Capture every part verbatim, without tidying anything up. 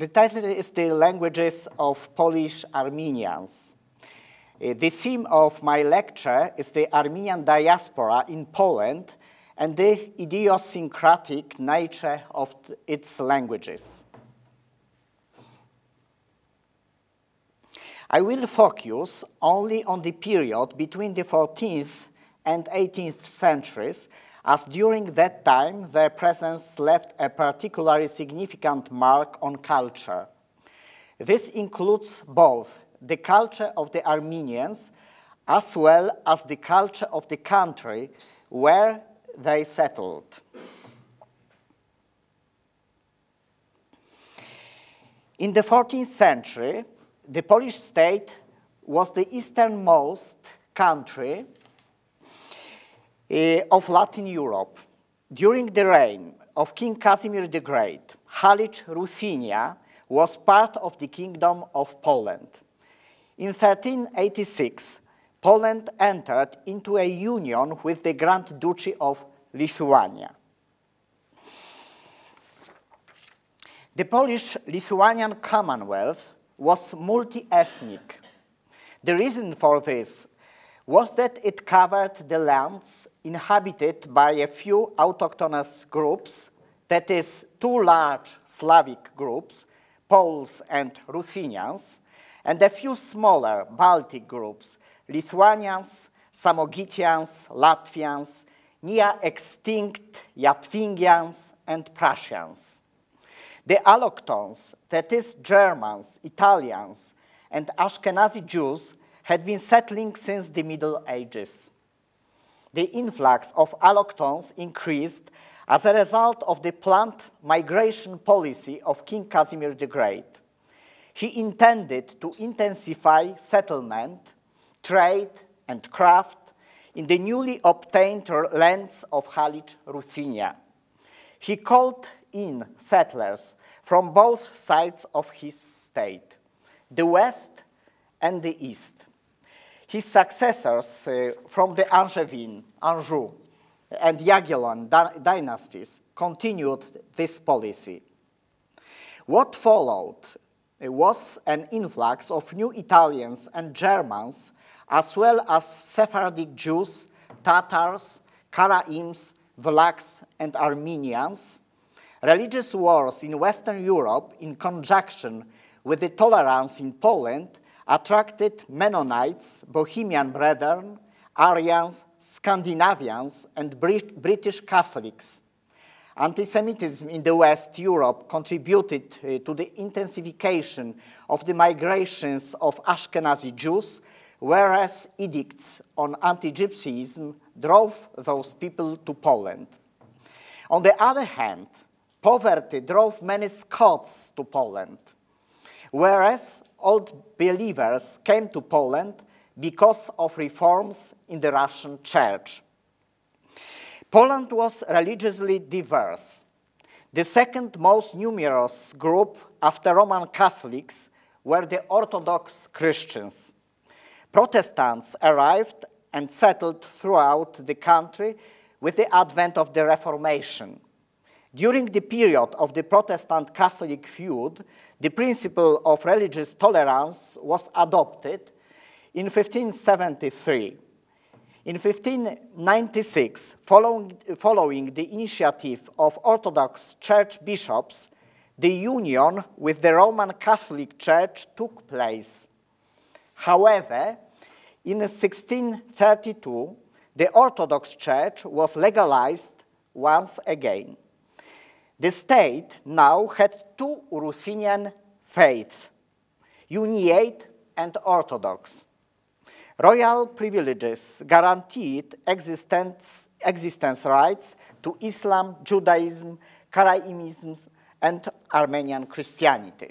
title is The Languages of Polish Armenians. Uh, the theme of my lecture is the Armenian diaspora in Poland and the idiosyncratic nature of its languages. I will focus only on the period between the fourteenth and eighteenth centuries, as during that time their presence left a particularly significant mark on culture. This includes both the culture of the Armenians as well as the culture of the country where they settled. In the fourteenth century, the Polish state was the easternmost country uh, of Latin Europe. During the reign of King Casimir the Great, Halić Ruthenia was part of the Kingdom of Poland. In thirteen eighty-six, Poland entered into a union with the Grand Duchy of Lithuania. The Polish-Lithuanian Commonwealth was multi-ethnic. The reason for this was that it covered the lands inhabited by a few autochthonous groups, that is, two large Slavic groups, Poles and Ruthenians, and a few smaller Baltic groups, Lithuanians, Samogitians, Latvians, near-extinct Yatvingians, and Prussians. The Allochthons, that is, Germans, Italians, and Ashkenazi Jews, had been settling since the Middle Ages. The influx of Allochthons increased as a result of the planned migration policy of King Casimir the Great. He intended to intensify settlement, trade, and craft in the newly obtained lands of Halić Ruthenia. He called in settlers from both sides of his state, the west and the east. His successors uh, from the Angevin, Anjou, and Jagiellon dynasties continued this policy. What followed was an influx of new Italians and Germans, as well as Sephardic Jews, Tatars, Karaims, Vlachs, and Armenians. Religious wars in Western Europe, in conjunction with the tolerance in Poland, attracted Mennonites, Bohemian Brethren, Aryans, Scandinavians, and Brit British Catholics. Anti-Semitism in the West Europe contributed uh, to the intensification of the migrations of Ashkenazi Jews, whereas edicts on anti-Gypsyism drove those people to Poland. On the other hand, poverty drove many Scots to Poland, whereas old believers came to Poland because of reforms in the Russian Church. Poland was religiously diverse. The second most numerous group after Roman Catholics were the Orthodox Christians. Protestants arrived and settled throughout the country with the advent of the Reformation. During the period of the Protestant-Catholic feud, the principle of religious tolerance was adopted in fifteen seventy-three. In fifteen ninety-six, following, following the initiative of Orthodox Church bishops, the union with the Roman Catholic Church took place. However, in sixteen thirty-two, the Orthodox Church was legalized once again. The state now had two Ruthenian faiths, Uniate and Orthodox. Royal privileges guaranteed existence, existence rights to Islam, Judaism, Karaimism, and Armenian Christianity.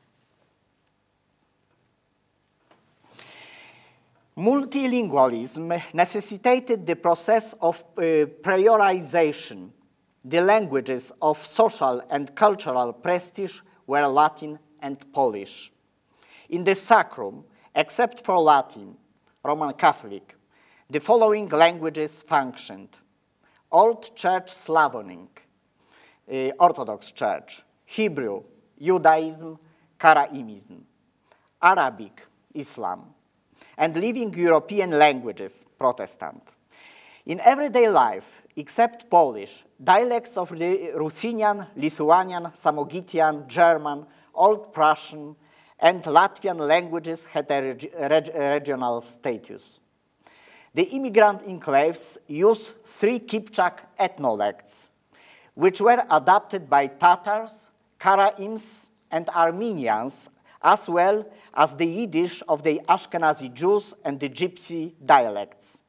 Multilingualism necessitated the process of uh, prioritization. The languages of social and cultural prestige were Latin and Polish. In the Sacrum, except for Latin, Roman Catholic, the following languages functioned: Old Church Slavonic, uh, Orthodox Church, Hebrew, Judaism, Karaimism, Arabic, Islam, and living European languages, Protestant. In everyday life, except Polish, dialects of the Ruthenian, Lithuanian, Samogitian, German, Old Prussian, and Latvian languages had a reg reg regional status. The immigrant enclaves used three Kipchak ethnolects, which were adopted by Tatars, Karaims, and Armenians, as well as the Yiddish of the Ashkenazi Jews and the Gypsy dialects.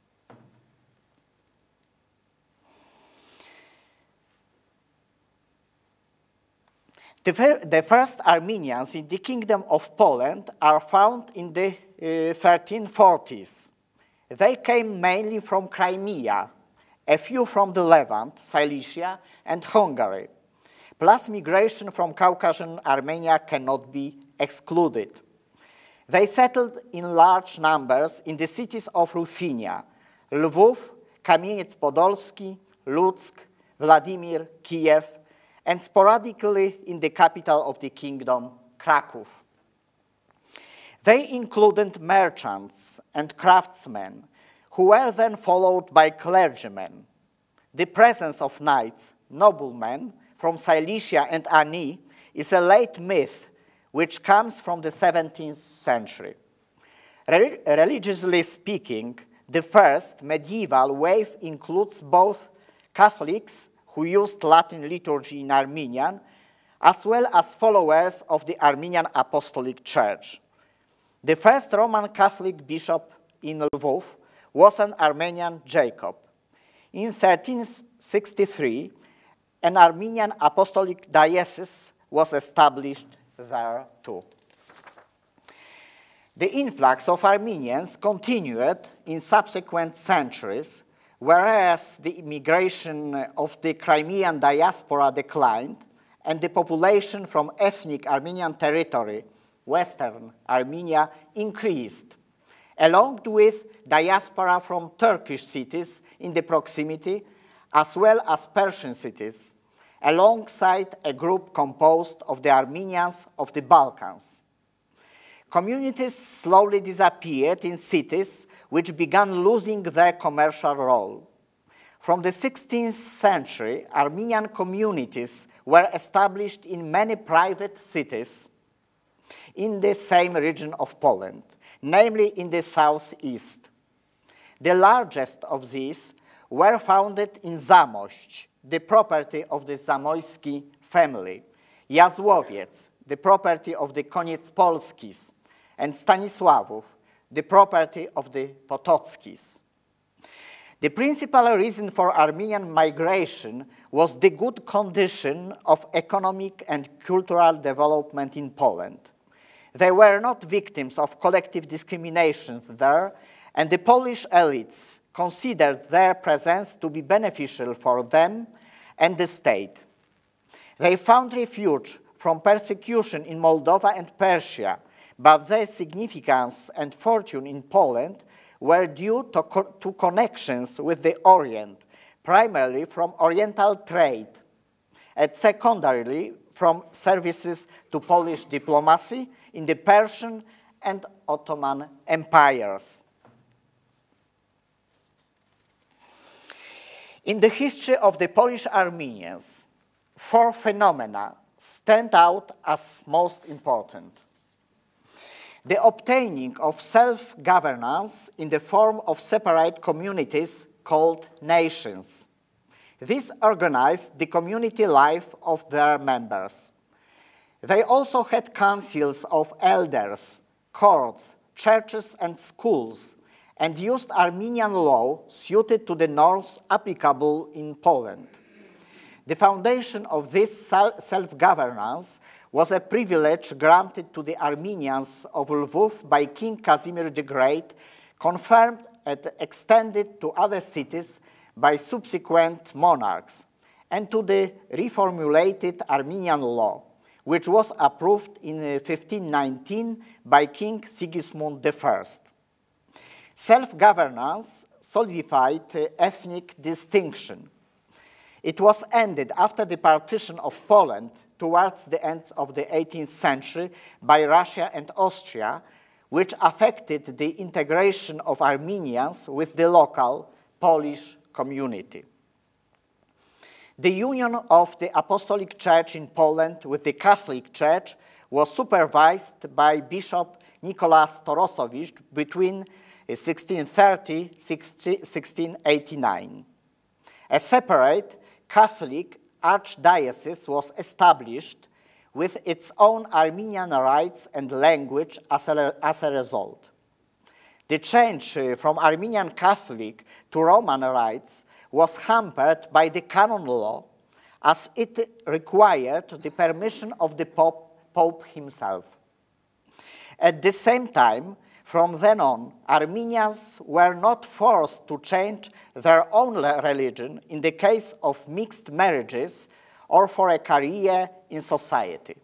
The, fir the first Armenians in the Kingdom of Poland are found in the uh, thirteen forties. They came mainly from Crimea, a few from the Levant, Silesia, and Hungary, plus migration from Caucasian Armenia cannot be excluded. They settled in large numbers in the cities of Ruthenia, Lwów, Kamieniec-Podolski, Lutsk, Vladimir, Kiev, and sporadically in the capital of the kingdom, Kraków. They included merchants and craftsmen, who were then followed by clergymen. The presence of knights, noblemen, from Silesia and Ani is a late myth which comes from the seventeenth century. Re religiously speaking, the first medieval wave includes both Catholics who used Latin liturgy in Armenian, as well as followers of the Armenian Apostolic Church. The first Roman Catholic bishop in Lwów was an Armenian Jacob. In thirteen sixty-three, an Armenian Apostolic Diocese was established there too. The influx of Armenians continued in subsequent centuries, whereas the immigration of the Crimean diaspora declined and the population from ethnic Armenian territory, Western Armenia, increased, along with diaspora from Turkish cities in the proximity, as well as Persian cities, alongside a group composed of the Armenians of the Balkans. Communities slowly disappeared in cities which began losing their commercial role. From the sixteenth century, Armenian communities were established in many private cities in the same region of Poland, namely in the southeast. The largest of these were founded in Zamość, the property of the Zamoyski family, Jazłowiec, the property of the Koniec-Polskis, and Stanisławów, the property of the Potockis. The principal reason for Armenian migration was the good condition of economic and cultural development in Poland. They were not victims of collective discrimination there, and the Polish elites considered their presence to be beneficial for them and the state. They found refuge from persecution in Moldova and Persia, but their significance and fortune in Poland were due to, co to connections with the Orient, primarily from Oriental trade, and secondarily from services to Polish diplomacy in the Persian and Ottoman empires. In the history of the Polish Armenians, four phenomena stand out as most important. The obtaining of self-governance in the form of separate communities called nations. These organized the community life of their members. They also had councils of elders, courts, churches, and schools, and used Armenian law suited to the norms applicable in Poland. The foundation of this self-governance was a privilege granted to the Armenians of Lwów by King Casimir the Great, confirmed and extended to other cities by subsequent monarchs, and to the reformulated Armenian law, which was approved in fifteen nineteen by King Sigismund the First. Self-governance solidified ethnic distinction. It was ended after the partition of Poland towards the end of the eighteenth century by Russia and Austria, which affected the integration of Armenians with the local Polish community. The union of the Apostolic Church in Poland with the Catholic Church was supervised by Bishop Nicholas Torosowicz between sixteen thirty to sixteen eighty-nine. A separate Catholic archdiocese was established with its own Armenian rites and language as a, as a result. The change from Armenian Catholic to Roman rites was hampered by the canon law, as it required the permission of the Pope, Pope himself. At the same time, from then on, Armenians were not forced to change their own religion in the case of mixed marriages or for a career in society.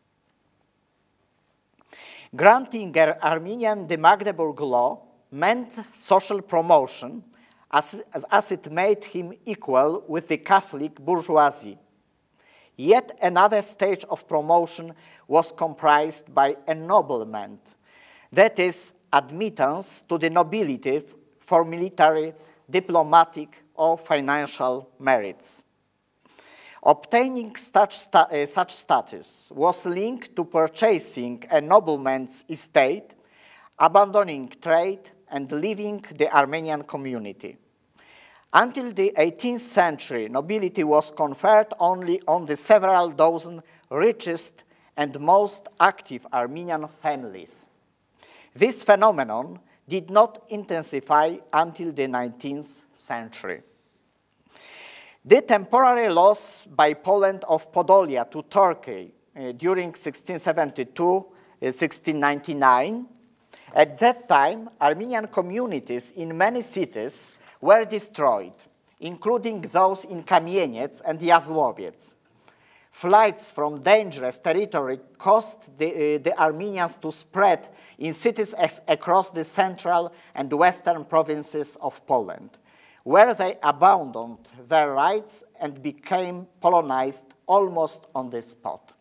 Granting Armenian the Magdeburg Law meant social promotion, as, as, as it made him equal with the Catholic bourgeoisie. Yet another stage of promotion was comprised by ennoblement, that is, admittance to the nobility for military, diplomatic, or financial merits. Obtaining such, sta uh, such status was linked to purchasing a nobleman's estate, abandoning trade, and leaving the Armenian community. Until the eighteenth century, nobility was conferred only on the several dozen richest and most active Armenian families. This phenomenon did not intensify until the nineteenth century. The temporary loss by Poland of Podolia to Turkey uh, during sixteen seventy-two to sixteen ninety-nine, at that time, Armenian communities in many cities were destroyed, including those in Kamieniec and Jasłowiec. Flights from dangerous territory caused the, uh, the Armenians to spread in cities across the central and western provinces of Poland, where they abandoned their rights and became Polonized almost on the spot.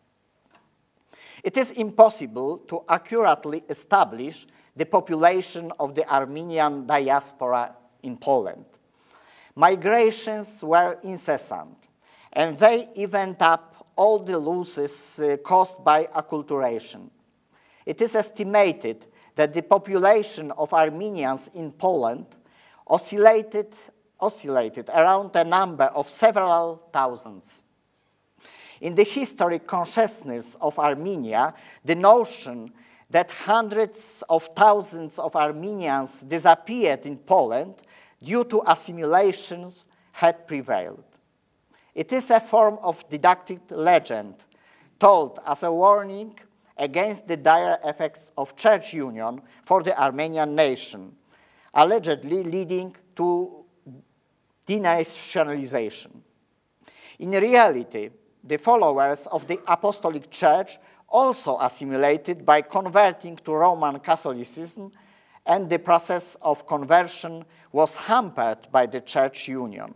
It is impossible to accurately establish the population of the Armenian diaspora in Poland. Migrations were incessant, and they evened up all the losses uh, caused by acculturation. It is estimated that the population of Armenians in Poland oscillated, oscillated around a number of several thousands. In the historic consciousness of Armenia, the notion that hundreds of thousands of Armenians disappeared in Poland due to assimilations had prevailed. It is a form of didactic legend told as a warning against the dire effects of church union for the Armenian nation, allegedly leading to denationalization. In reality, the followers of the Apostolic Church also assimilated by converting to Roman Catholicism, and the process of conversion was hampered by the church union.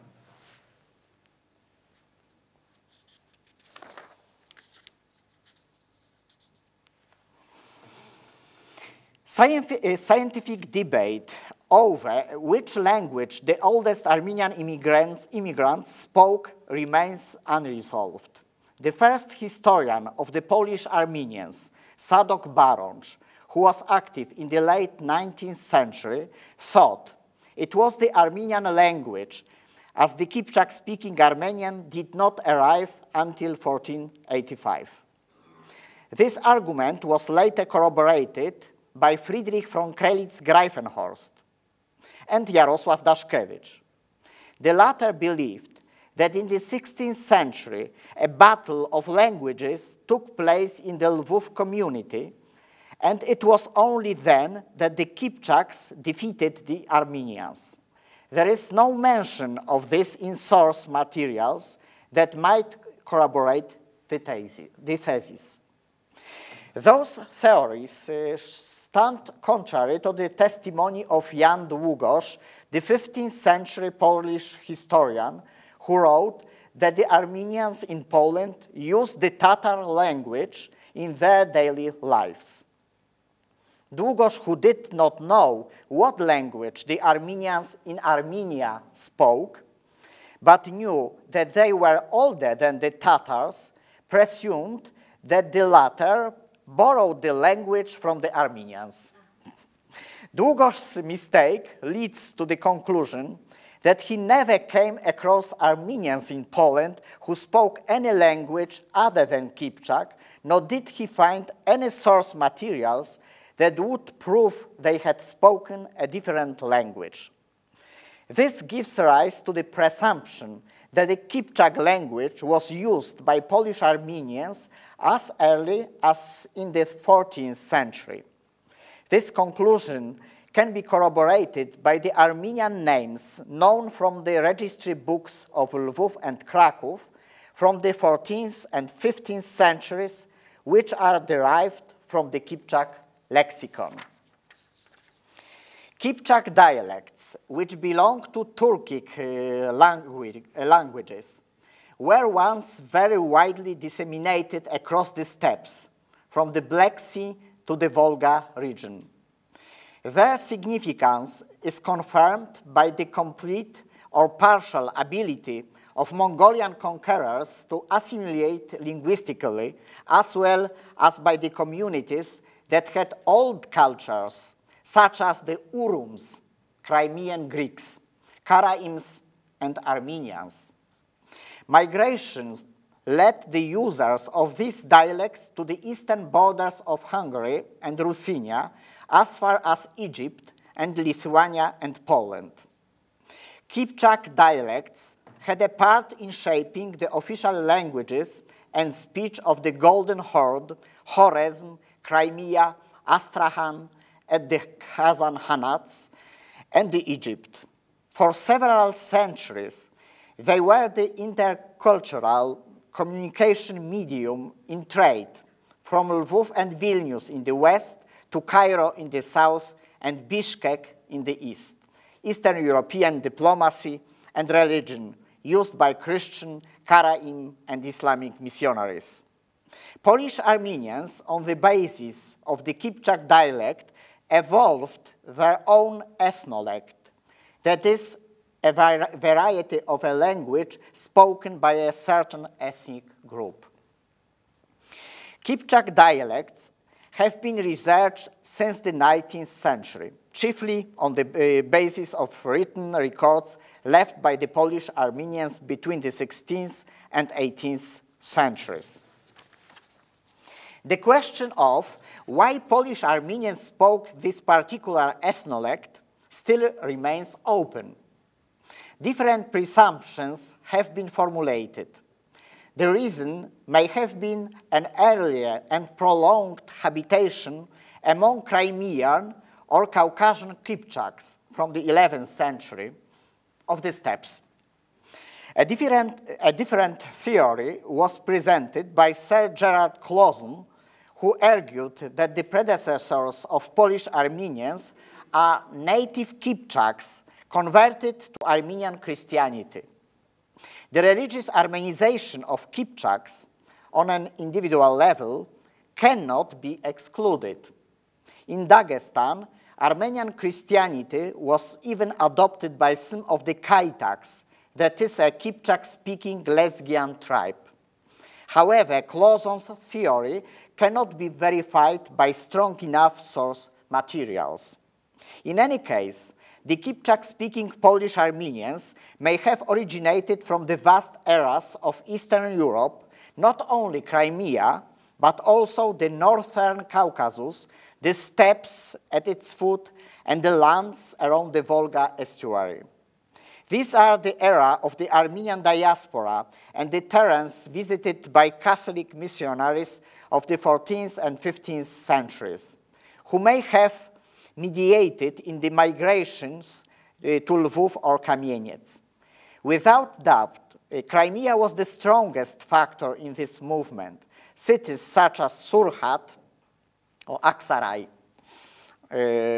Scientific debate over which language the oldest Armenian immigrants, immigrants spoke remains unresolved. The first historian of the Polish Armenians, Sadok Baronj, who was active in the late nineteenth century, thought it was the Armenian language, as the Kipchak-speaking Armenian did not arrive until fourteen eighty-five. This argument was later corroborated by Friedrich von Krelitz-Greifenhorst and Jarosław Daszkiewicz. The latter believed that in the sixteenth century, a battle of languages took place in the Lwów community, and it was only then that the Kipchaks defeated the Armenians. There is no mention of this in source materials that might corroborate the thesis. The thesis. Those theories uh, stand contrary to the testimony of Jan Długosz, the fifteenth century Polish historian, who wrote that the Armenians in Poland used the Tatar language in their daily lives. Długosz, who did not know what language the Armenians in Armenia spoke, but knew that they were older than the Tatars, presumed that the latter borrowed the language from the Armenians. Długosz's mistake leads to the conclusion that he never came across Armenians in Poland who spoke any language other than Kipchak, nor did he find any source materials that would prove they had spoken a different language. This gives rise to the presumption that the Kipchak language was used by Polish Armenians as early as in the fourteenth century. This conclusion can be corroborated by the Armenian names known from the registry books of Lwów and Kraków from the fourteenth and fifteenth centuries, which are derived from the Kipchak lexicon. Kipchak dialects, which belong to Turkic uh, language, uh, languages, were once very widely disseminated across the steppes, from the Black Sea to the Volga region. Their significance is confirmed by the complete or partial ability of Mongolian conquerors to assimilate linguistically, as well as by the communities that had old cultures, such as the Urums, Crimean Greeks, Karaims, and Armenians. Migrations led the users of these dialects to the eastern borders of Hungary and Ruthenia, as far as Egypt and Lithuania and Poland. Kipchak dialects had a part in shaping the official languages and speech of the Golden Horde, Khwarezm, Crimea, Astrakhan, and the Khazan-Hanats, and the Egypt. For several centuries, they were the intercultural communication medium in trade, from Lwów and Vilnius in the west to Cairo in the south and Bishkek in the east. Eastern European diplomacy and religion used by Christian, Karaim, and Islamic missionaries. Polish Armenians, on the basis of the Kipchak dialect, evolved their own ethnolect, that is, a variety of a language spoken by a certain ethnic group. Kipchak dialects have been researched since the nineteenth century, chiefly on the uh, basis of written records left by the Polish Armenians between the sixteenth and eighteenth centuries. The question of why Polish Armenians spoke this particular ethnolect still remains open. Different presumptions have been formulated. The reason may have been an earlier and prolonged habitation among Crimean or Caucasian Kipchaks from the eleventh century of the steppes. A different, a different theory was presented by Sir Gerard Clausen, who argued that the predecessors of Polish Armenians are native Kipchaks converted to Armenian Christianity. The religious Armenization of Kipchaks on an individual level cannot be excluded. In Dagestan, Armenian Christianity was even adopted by some of the Kaitaks, that is a Kipchak-speaking Lesgian tribe. However, Clausen's theory cannot be verified by strong enough source materials. In any case, the Kipchak-speaking Polish Armenians may have originated from the vast areas of Eastern Europe, not only Crimea, but also the northern Caucasus, the steppes at its foot, and the lands around the Volga estuary. These are the era of the Armenian diaspora and the terrains visited by Catholic missionaries of the fourteenth and fifteenth centuries, who may have mediated in the migrations uh, to Lwów or Kamieniec. Without doubt, uh, Crimea was the strongest factor in this movement. Cities such as Surkhat or Aksaray, uh,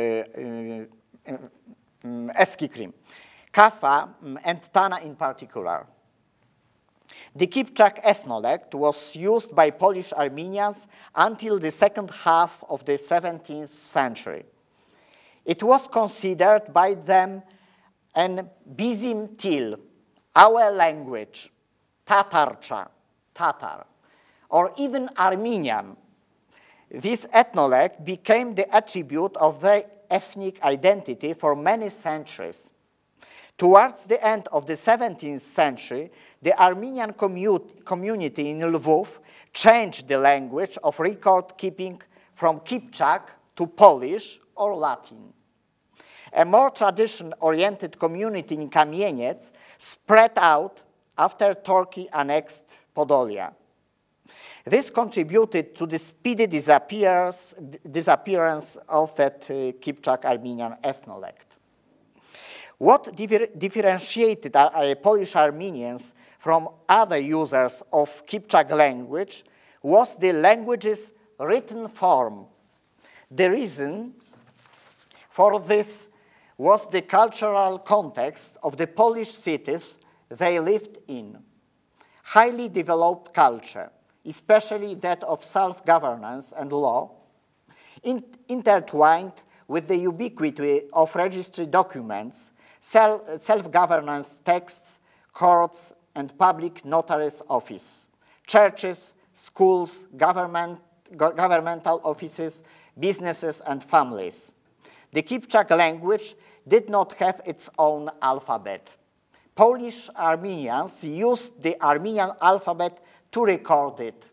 uh, um, Eskikrim, Kaffa, um, and Tana in particular. The Kipchak ethnolect was used by Polish Armenians until the second half of the seventeenth century. It was considered by them an Bizim til, our language, Tatarcha, Tatar, or even Armenian. This ethnolect became the attribute of their ethnic identity for many centuries. Towards the end of the seventeenth century, the Armenian commu- community in Lvov changed the language of record keeping from Kipchak to Polish or Latin. A more tradition-oriented community in Kamieniec spread out after Turkey annexed Podolia. This contributed to the speedy disappearance, disappearance of that uh, Kipchak Armenian ethnolect. What differ differentiated uh, Polish Armenians from other users of Kipchak language was the language's written form. The reason for this was the cultural context of the Polish cities they lived in. Highly developed culture, especially that of self-governance and law, in intertwined with the ubiquity of registry documents, self-governance texts, courts, and public notary's office, churches, schools, government, go governmental offices, businesses, and families. The Kipchak language did not have its own alphabet. Polish Armenians used the Armenian alphabet to record it.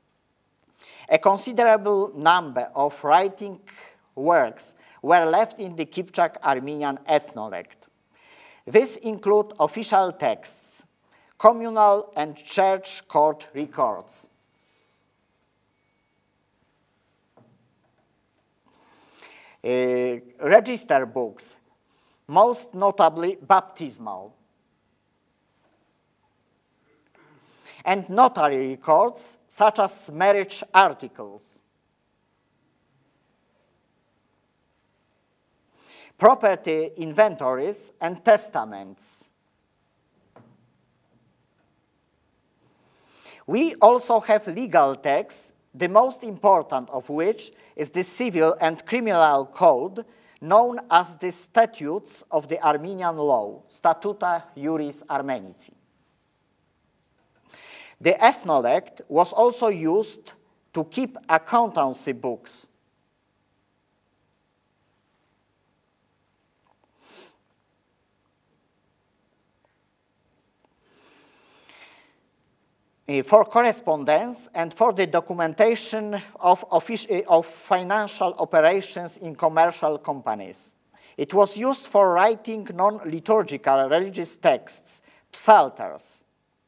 A considerable number of writing works were left in the Kipchak Armenian ethnolect. These include official texts, communal and church court records. Uh, register books, most notably baptismal, and notary records such as marriage articles. Property inventories and testaments. We also have legal texts, the most important of which is the civil and criminal code known as the statutes of the Armenian law, Statuta Iuris Armenici. The ethnolect was also used to keep accountancy books. For correspondence and for the documentation of, of financial operations in commercial companies. It was used for writing non-liturgical religious texts, psalters,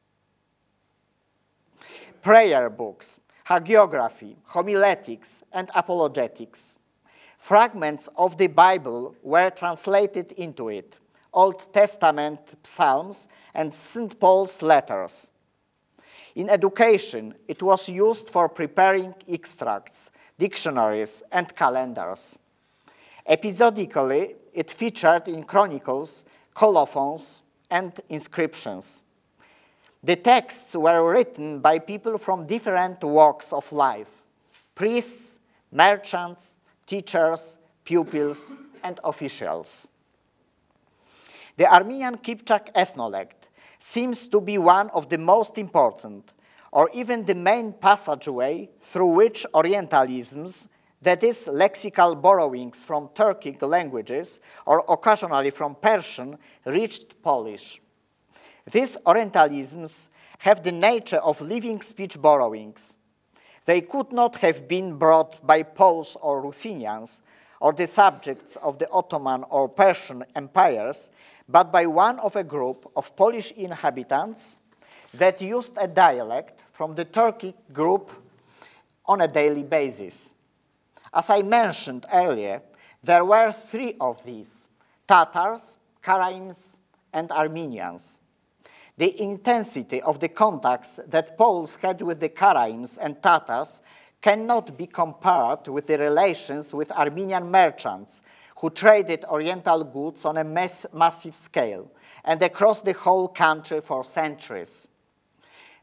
prayer books, hagiography, homiletics, and apologetics. Fragments of the Bible were translated into it, Old Testament psalms and Saint Paul's letters. In education, it was used for preparing extracts, dictionaries, and calendars. Episodically, it featured in chronicles, colophons, and inscriptions. The texts were written by people from different walks of life: priests, merchants, teachers, pupils, and officials. The Armenian Kipchak ethnolect seems to be one of the most important, or even the main passageway through which Orientalisms, that is, lexical borrowings from Turkic languages, or occasionally from Persian, reached Polish. These Orientalisms have the nature of living speech borrowings. They could not have been brought by Poles or Ruthenians, or the subjects of the Ottoman or Persian empires, but by one of a group of Polish inhabitants that used a dialect from the Turkic group on a daily basis. As I mentioned earlier, there were three of these: Tatars, Karaims, and Armenians. The intensity of the contacts that Poles had with the Karaims and Tatars cannot be compared with the relations with Armenian merchants who traded Oriental goods on a mass massive scale and across the whole country for centuries.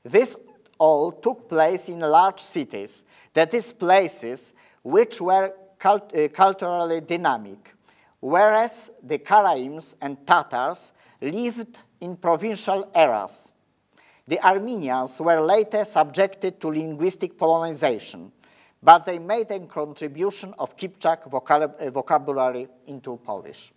This all took place in large cities, that is, places which were cult uh, culturally dynamic, whereas the Karaims and Tatars lived in provincial areas. The Armenians were later subjected to linguistic Polonization, but they made a contribution of Kipchak vocab uh, vocabulary into Polish.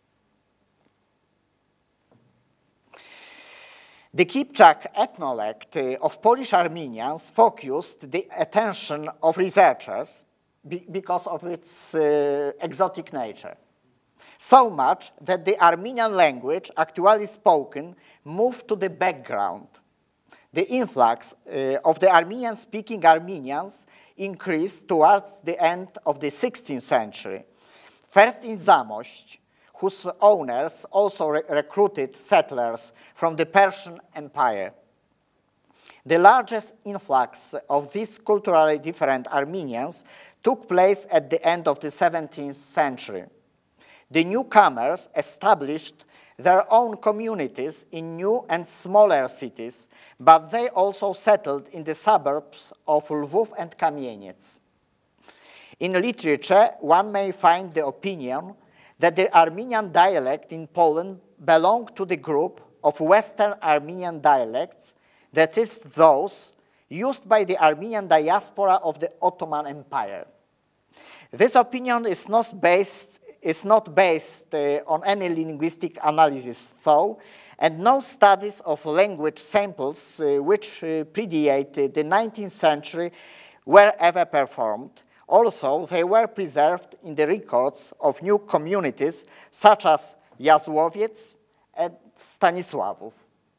The Kipchak ethnolect uh, of Polish Armenians focused the attention of researchers be because of its uh, exotic nature. So much that the Armenian language actually spoken moved to the background. The influx uh, of the Armenian-speaking Armenians increased towards the end of the sixteenth century, first in Zamość, whose owners also re recruited settlers from the Persian Empire. The largest influx of these culturally different Armenians took place at the end of the seventeenth century. The newcomers established their own communities in new and smaller cities, but they also settled in the suburbs of Lwów and Kamieniec. In literature, one may find the opinion that the Armenian dialect in Poland belonged to the group of Western Armenian dialects, that is, those used by the Armenian diaspora of the Ottoman Empire. This opinion is not based, is not based uh, on any linguistic analysis, though, and no studies of language samples uh, which uh, predate the nineteenth century were ever performed, although they were preserved in the records of new communities such as Jasłowiec and Stanisławów.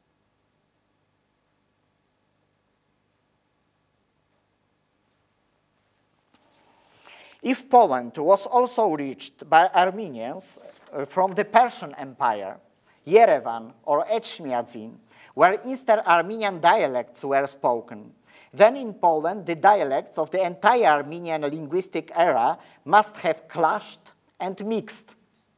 If Poland was also reached by Armenians uh, from the Persian Empire, Yerevan or Echmiadzin, where Eastern Armenian dialects were spoken, then in Poland the dialects of the entire Armenian linguistic era must have clashed and mixed.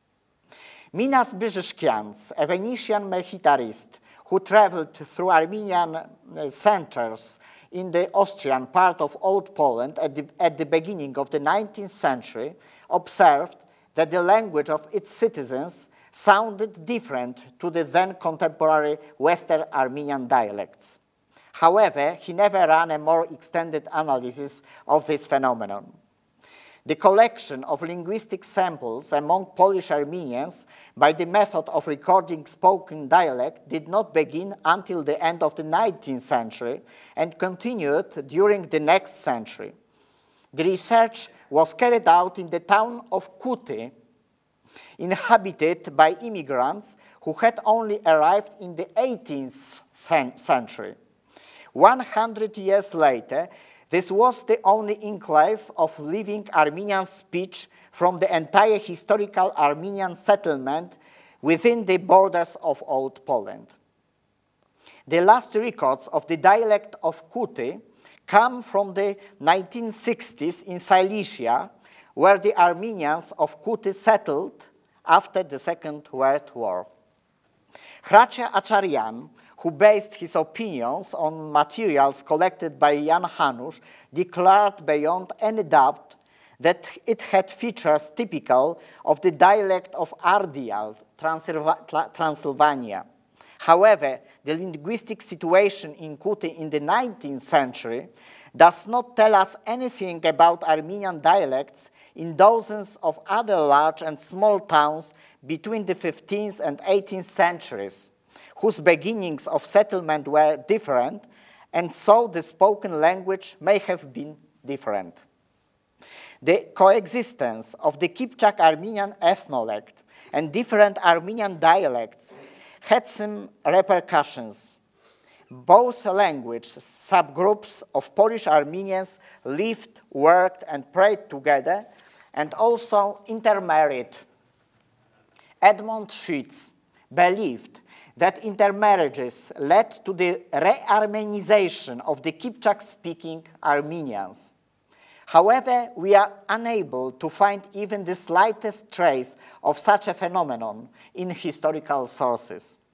Minas Brzeziszkians, a Venetian militarist who traveled through Armenian uh, centers in the Austrian part of Old Poland at the, at the beginning of the nineteenth century, observed that the language of its citizens sounded different to the then contemporary Western Armenian dialects. However, he never ran a more extended analysis of this phenomenon. The collection of linguistic samples among Polish Armenians by the method of recording spoken dialect did not begin until the end of the nineteenth century and continued during the next century. The research was carried out in the town of Kuti, inhabited by immigrants who had only arrived in the eighteenth century. One hundred years later, this was the only enclave of living Armenian speech from the entire historical Armenian settlement within the borders of Old Poland. The last records of the dialect of Kuti come from the nineteen sixties in Silesia, where the Armenians of Kuti settled after the Second World War. Hracia Acharyan, who based his opinions on materials collected by Jan Hanusz, declared beyond any doubt that it had features typical of the dialect of Ardial, Transylvania. However, the linguistic situation in Kuti in the nineteenth century does not tell us anything about Armenian dialects in dozens of other large and small towns between the fifteenth and eighteenth centuries, whose beginnings of settlement were different, and so the spoken language may have been different. The coexistence of the Kipchak Armenian ethnolect and different Armenian dialects had some repercussions. Both language subgroups of Polish Armenians lived, worked, and prayed together, and also intermarried. Edmund Schütz believed that intermarriages led to the re-Armenization of the Kipchak-speaking Armenians. However, we are unable to find even the slightest trace of such a phenomenon in historical sources.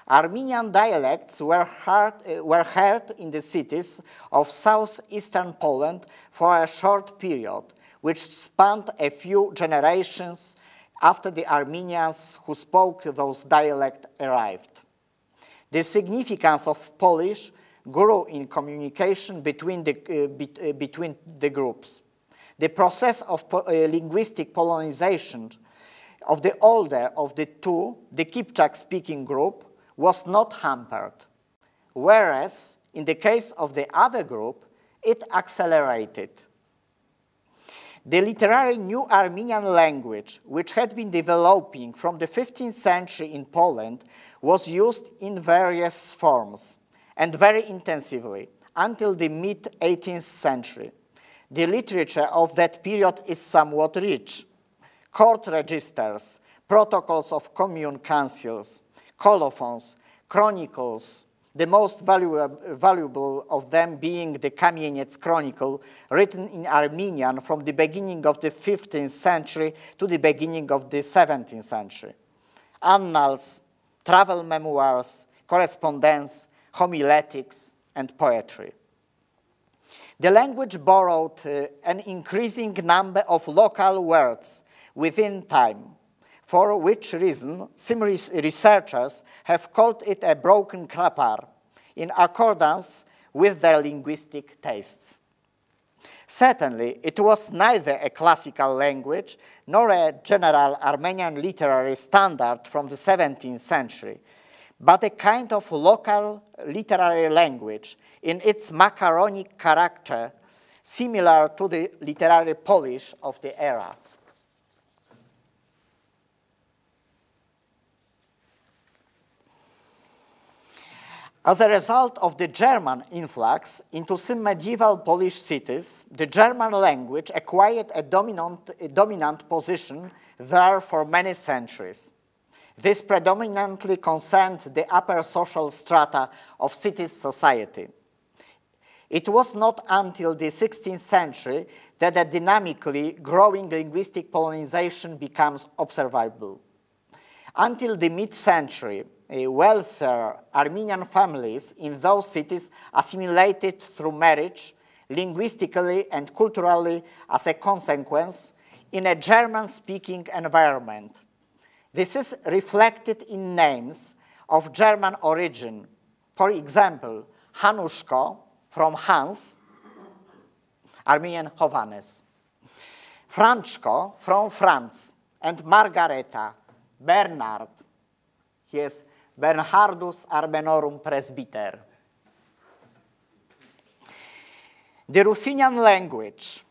Armenian dialects were heard, uh, were heard in the cities of southeastern Poland for a short period, which spanned a few generations after the Armenians who spoke those dialects arrived. The significance of Polish grew in communication between the, uh, be, uh, between the groups. The process of po uh, linguistic polonization of the older of the two, the Kipchak-speaking group, was not hampered, whereas in the case of the other group, it accelerated. The literary New Armenian language, which had been developing from the fifteenth century in Poland, was used in various forms and very intensively until the mid eighteenth century. The literature of that period is somewhat rich. Court registers, protocols of commune councils, colophons, chronicles, the most valuable, valuable of them being the Kamieniec Chronicle, written in Armenian from the beginning of the fifteenth century to the beginning of the seventeenth century. Annals, travel memoirs, correspondence, homiletics, and poetry. The language borrowed uh, an increasing number of local words within time, for which reason some researchers have called it a broken krapar, in accordance with their linguistic tastes. Certainly, it was neither a classical language nor a general Armenian literary standard from the seventeenth century, but a kind of local literary language in its macaronic character, similar to the literary Polish of the era. As a result of the German influx into some medieval Polish cities, the German language acquired a dominant, a dominant position there for many centuries. This predominantly concerned the upper social strata of city society. It was not until the sixteenth century that a dynamically growing linguistic polonization becomes observable. Until the mid-century, wealthier Armenian families in those cities assimilated through marriage, linguistically and culturally as a consequence, in a German-speaking environment. This is reflected in names of German origin. For example, Hanuszko, from Hans, Armenian Hovannes. Franczko, from Franz, and Margareta, Bernard. Yes, Bernhardus Arbenorum Presbyter. The Ruthenian language.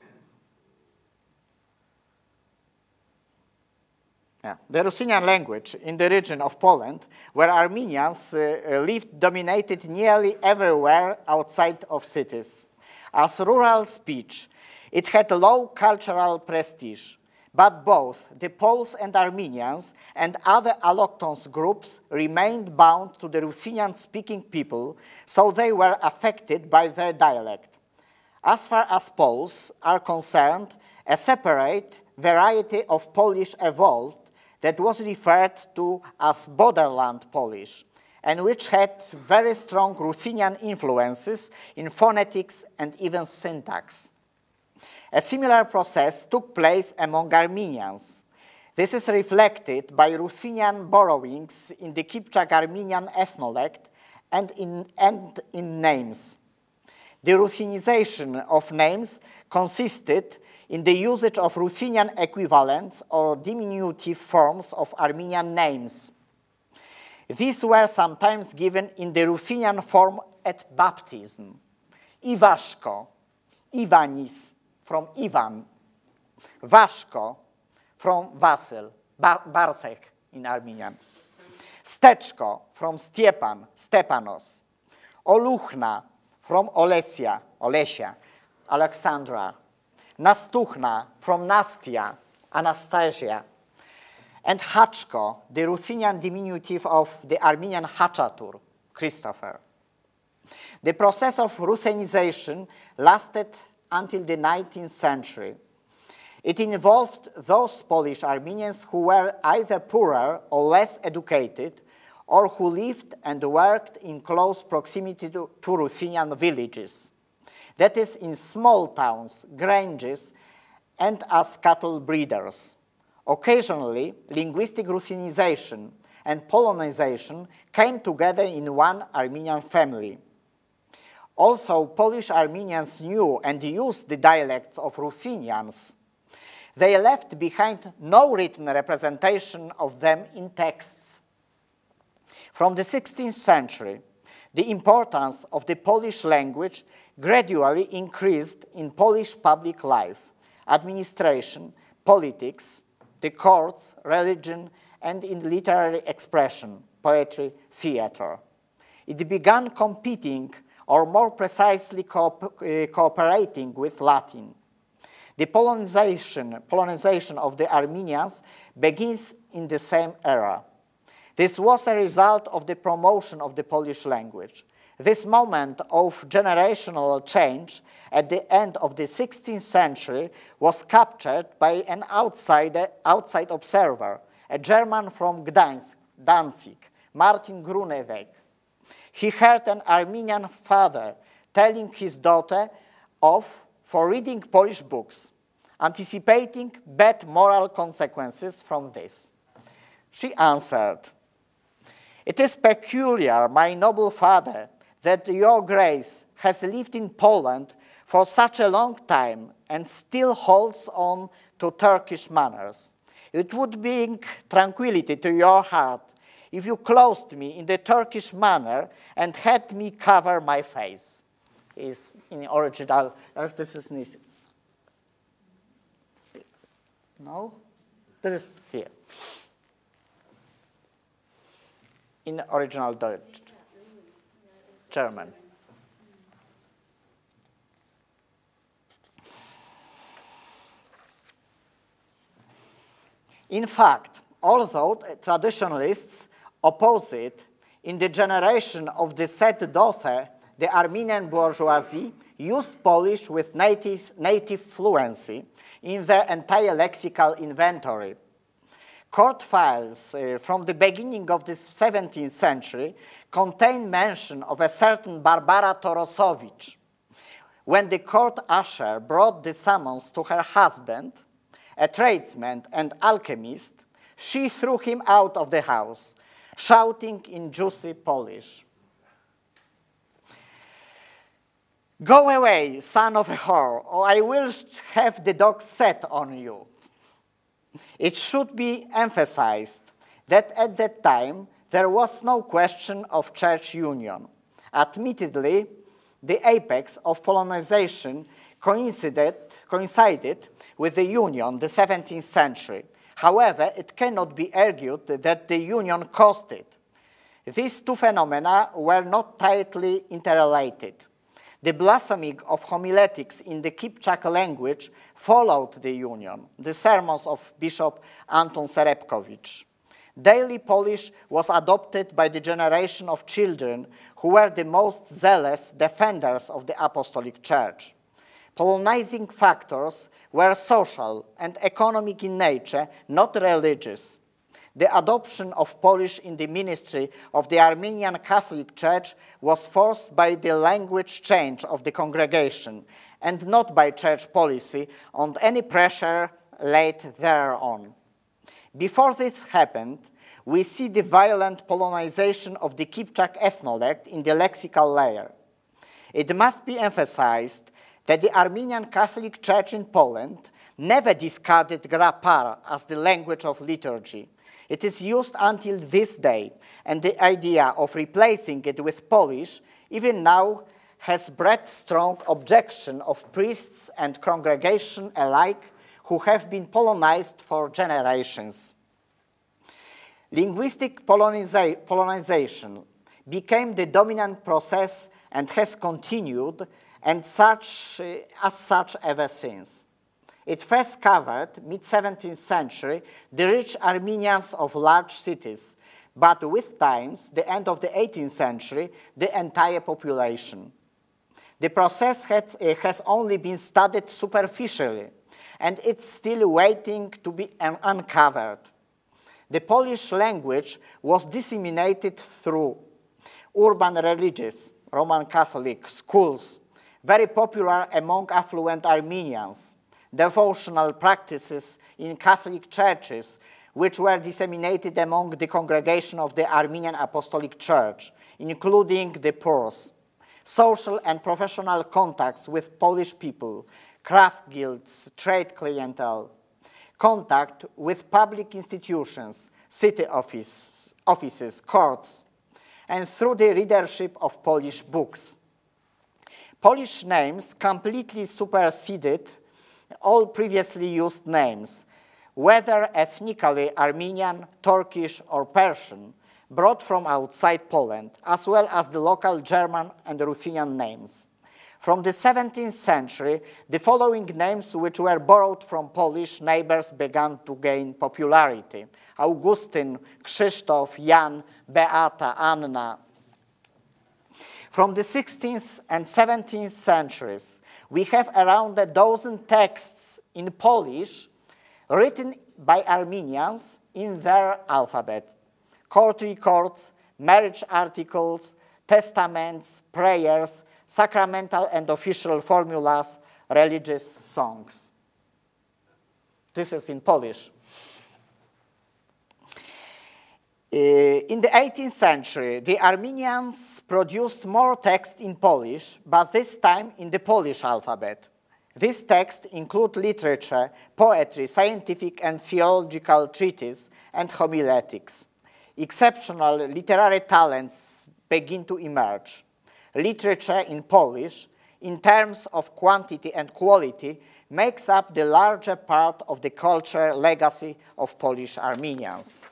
Yeah, the Ruthenian language in the region of Poland, where Armenians uh, lived, dominated nearly everywhere outside of cities. As rural speech, it had low cultural prestige. But both the Poles and Armenians and other alloctons groups remained bound to the Ruthenian-speaking people, so they were affected by their dialect. As far as Poles are concerned, a separate variety of Polish evolved that was referred to as borderland Polish, and which had very strong Ruthenian influences in phonetics and even syntax. A similar process took place among Armenians. This is reflected by Ruthenian borrowings in the Kipchak-Armenian ethnolect and in, and in names. The Ruthenization of names consisted in the usage of Ruthenian equivalents or diminutive forms of Armenian names. These were sometimes given in the Ruthenian form at baptism. Ivashko, Ivanis, from Ivan, Vashko, from Vasil, Barsek in Armenian, Stechko, from Stepan, Stepanos, Oluchna, from Olesia, Olesia, Alexandra, Nastuchna, from Nastia, Anastasia, and Hachko, the Ruthenian diminutive of the Armenian Hachatur, Christopher. The process of Ruthenization lasted until the nineteenth century. It involved those Polish Armenians who were either poorer or less educated, or who lived and worked in close proximity to, to Ruthenian villages, that is, in small towns, granges, and as cattle breeders. Occasionally, linguistic Rutheniization and Polonization came together in one Armenian family. Although Polish Armenians knew and used the dialects of Ruthenians, they left behind no written representation of them in texts. From the sixteenth century, the importance of the Polish language gradually increased in Polish public life, administration, politics, the courts, religion, and in literary expression, poetry, theater. It began competing, or more precisely co uh, cooperating with Latin. The Polonization, Polonization of the Armenians begins in the same era. This was a result of the promotion of the Polish language. This moment of generational change at the end of the sixteenth century was captured by an outsider, outside observer, a German from Gdańsk, Danzig, Martin Grunewald. He heard an Armenian father telling his daughter off for reading Polish books, anticipating bad moral consequences from this. She answered, "It is peculiar, my noble father, that your grace has lived in Poland for such a long time and still holds on to Turkish manners. It would bring tranquility to your heart if you clothed me in the Turkish manner and had me cover my face." Is in original, as this is nice. No? This is here. In original Dutch, German. In fact, although traditionalists oppose it, in the generation of the said daughter, the Armenian bourgeoisie used Polish with native, native fluency in their entire lexical inventory. Court files uh, from the beginning of the seventeenth century contain mention of a certain Barbara Torosowicz. When the court usher brought the summons to her husband, a tradesman and alchemist, she threw him out of the house, shouting in juicy Polish, "Go away, son of a whore, or I will have the dog set on you." It should be emphasized that at that time there was no question of church union. Admittedly, the apex of Polonization coincided, coincided with the union, the seventeenth century. However, it cannot be argued that the union caused it. These two phenomena were not tightly interrelated. The blossoming of homiletics in the Kipchak language followed the union, the sermons of Bishop Anton Serebkowicz. Daily Polish was adopted by the generation of children who were the most zealous defenders of the Apostolic Church. Polonizing factors were social and economic in nature, not religious. The adoption of Polish in the ministry of the Armenian Catholic Church was forced by the language change of the congregation and not by church policy and any pressure laid thereon. Before this happened, we see the violent Polonization of the Kipchak ethnolect in the lexical layer. It must be emphasized that the Armenian Catholic Church in Poland never discarded Grapar as the language of liturgy. It is used until this day, and the idea of replacing it with Polish, even now, has bred strong objection of priests and congregation alike who have been Polonized for generations. Linguistic Poloniza- Polonization became the dominant process and has continued, and such, uh, as such ever since. It first covered, mid-seventeenth century, the rich Armenians of large cities, but with times, the end of the eighteenth century, the entire population. The process had, uh, has only been studied superficially, and it's still waiting to be um, uncovered. The Polish language was disseminated through urban religious, Roman Catholic schools, very popular among affluent Armenians, devotional practices in Catholic churches, which were disseminated among the congregation of the Armenian Apostolic Church, including the poors, social and professional contacts with Polish people, craft guilds, trade clientele, contact with public institutions, city office, offices, courts, and through the readership of Polish books. Polish names completely superseded all previously used names, whether ethnically Armenian, Turkish, or Persian, brought from outside Poland, as well as the local German and Ruthenian names. From the seventeenth century, the following names which were borrowed from Polish neighbors began to gain popularity: Augustyn, Krzysztof, Jan, Beata, Anna. From the sixteenth and seventeenth centuries, we have around a dozen texts in Polish written by Armenians in their alphabet: court records, marriage articles, testaments, prayers, sacramental and official formulas, religious songs. This is in Polish. Uh, in the eighteenth century, the Armenians produced more text in Polish, but this time in the Polish alphabet. These texts include literature, poetry, scientific and theological treatises, and homiletics. Exceptional literary talents begin to emerge. Literature in Polish, in terms of quantity and quality, makes up the larger part of the cultural legacy of Polish Armenians.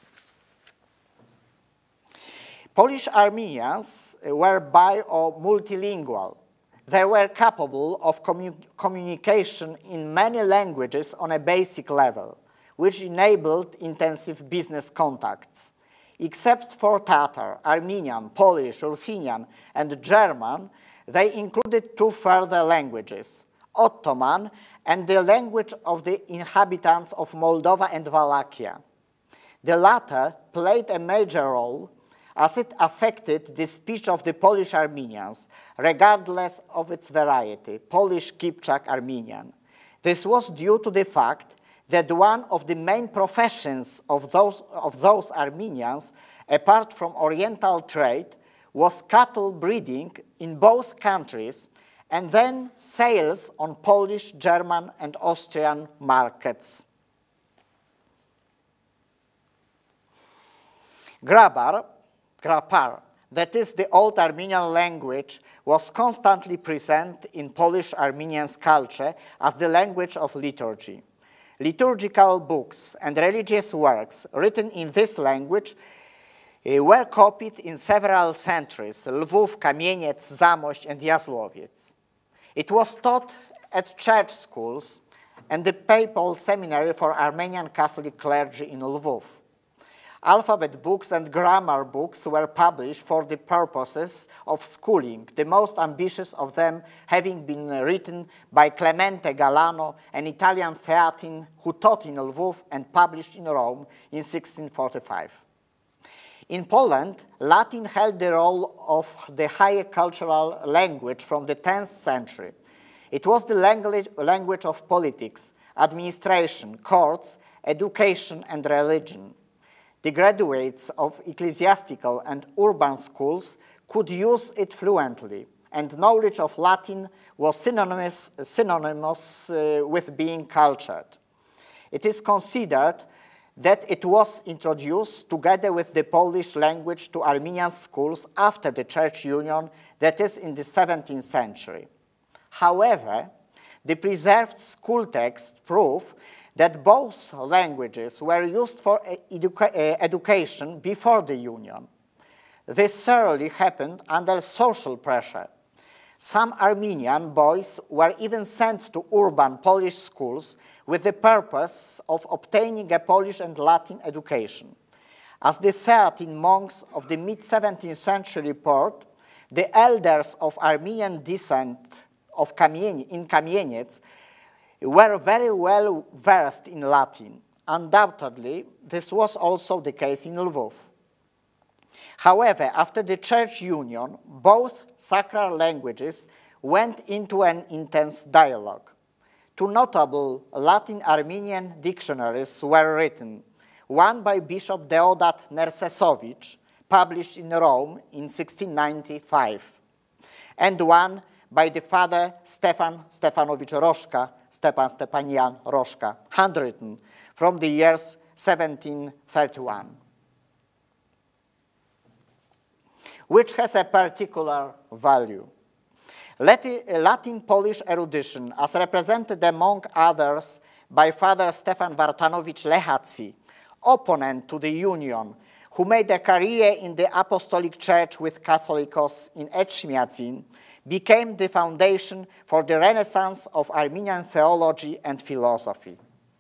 Polish Armenians were bi- or multilingual. They were capable of commu communication in many languages on a basic level, which enabled intensive business contacts. Except for Tatar, Armenian, Polish, Ruthenian, and German, they included two further languages, Ottoman and the language of the inhabitants of Moldova and Wallachia. The latter played a major role as it affected the speech of the Polish Armenians, regardless of its variety, Polish, Kipchak, Armenian. This was due to the fact that one of the main professions of those, of those Armenians, apart from Oriental trade, was cattle breeding in both countries, and then sales on Polish, German, and Austrian markets. Grabar, Grapar, that is the old Armenian language, was constantly present in Polish Armenian culture as the language of liturgy. Liturgical books and religious works written in this language uh, were copied in several centuries: Lwów, Kamieniec, Zamość, and Jasłowiec. It was taught at church schools and the papal seminary for Armenian Catholic clergy in Lwów. Alphabet books and grammar books were published for the purposes of schooling, the most ambitious of them having been written by Clemente Galano, an Italian Theatin who taught in Lwów and published in Rome in sixteen forty-five. In Poland, Latin held the role of the higher cultural language from the tenth century. It was the language, language of politics, administration, courts, education, and religion. The graduates of ecclesiastical and urban schools could use it fluently, and knowledge of Latin was synonymous, synonymous uh, with being cultured. It is considered that it was introduced together with the Polish language to Armenian schools after the Church Union, that is in the seventeenth century. However, the preserved school texts prove that both languages were used for educa education before the Union. This thoroughly happened under social pressure. Some Armenian boys were even sent to urban Polish schools with the purpose of obtaining a Polish and Latin education. As the thirteen monks of the mid seventeenth century report, the elders of Armenian descent of Kamieniec, in Kamieniec were very well versed in Latin. Undoubtedly, this was also the case in Lvov. However, after the church union, both sacred languages went into an intense dialogue. Two notable Latin Armenian dictionaries were written, one by Bishop Deodat Nersesovich, published in Rome in sixteen ninety-five, and one by the father Stefan Stefanovich Roshka, Stepan Stepanian Roshka, handwritten from the years seventeen thirty-one, which has a particular value. Latin-Polish erudition, as represented among others by Father Stefan Wartanowicz Lehacy, opponent to the Union, who made a career in the Apostolic Church with Catholicos in Echmiadzin, became the foundation for the renaissance of Armenian theology and philosophy.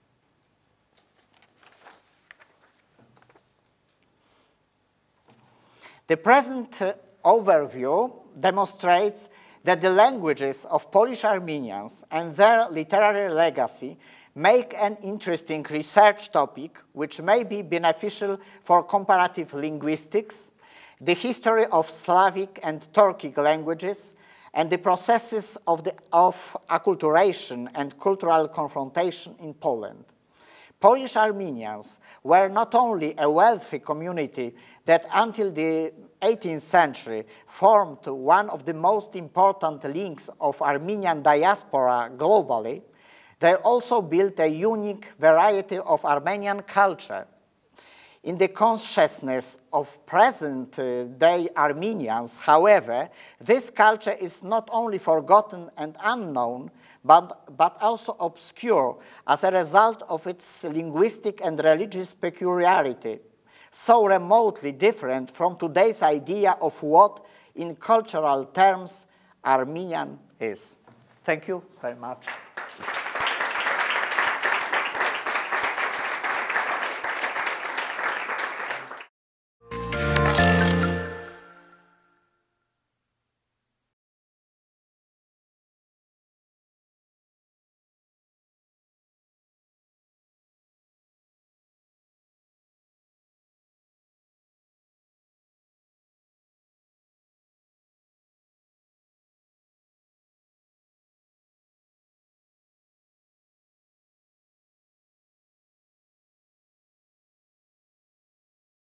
The present uh, overview demonstrates that the languages of Polish Armenians and their literary legacy make an interesting research topic which may be beneficial for comparative linguistics, the history of Slavic and Turkic languages, and the processes of, the, of acculturation and cultural confrontation in Poland. Polish Armenians were not only a wealthy community that until the eighteenth century formed one of the most important links of Armenian diaspora globally, they also built a unique variety of Armenian culture. In the consciousness of present-day Armenians, however, this culture is not only forgotten and unknown, but, but also obscure as a result of its linguistic and religious peculiarity, so remotely different from today's idea of what, in cultural terms, Armenian is. Thank you very much.